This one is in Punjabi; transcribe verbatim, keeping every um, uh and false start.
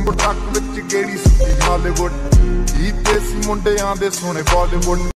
ਟਰੱਕ ਵਿੱਚ ਗੇੜੀ ਸੁੱਤੀ ਹਾਲੀਵੁੱਡ ਕੀਤੇ ਸੀ ਮੁੰਡਿਆਂ ਦੇ ਸੋਹਣੇ ਬਾਲੀਵੁੱਡ